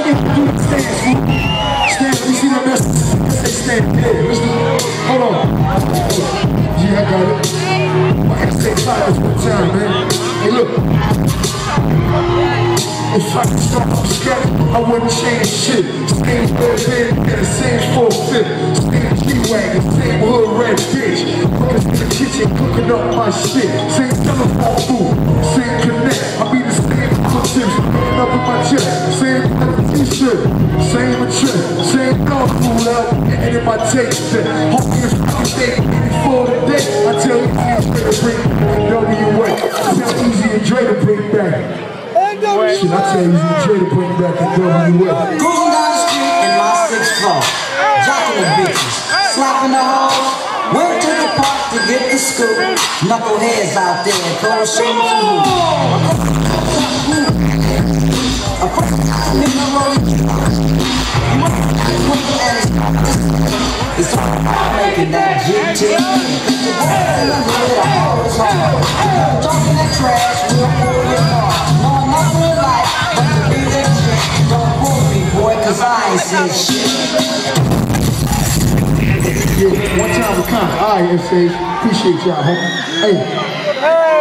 me do the stance. Stand, you see the best? They stand there. Hold on. Yeah, I got it. I gotta say silence one time, man. Hey, look. If I could start from scratch, I wouldn't change shit. Same bed, and the same 4-5. Same G-Wagon, same hood red bitch. Working in the kitchen, cooking up my shit. Same telephone food, same connect. I be the same tips, picking up in my chest. Same t-shirt, same trip, same dog food out, and in my tape set. Homie, if I can take before the day, I tell you Easy to bring WA. I tell Easy and Dre to bring back. Shit, I tell you, Dre to bring back the WA. Cruising down the street in my 6th floor, jocking the bitches, slapping the hoes. Went to the park to get the scoop. Knuckleheads out there, cold shoulders and hoops. A first in the rolling. It's all about making that GT. Talking that trash, we'll pull your car. Knowing nothing in life, but to be that shit. Don't fool me, boy, cause I ain't seen shit. Yeah, one time with Con. Alright, FA. Appreciate y'all, homie. Hey.